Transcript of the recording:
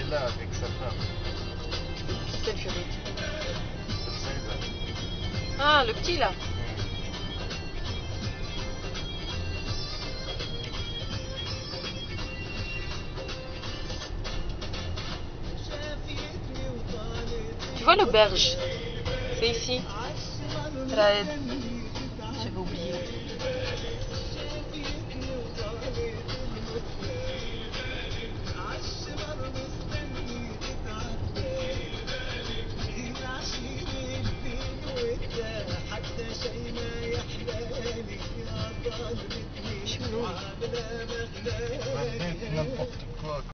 là avec sa femme. Quel furie? C'est ça, Ah, le petit là. Tu vois l'auberge? C'est ici. Raed.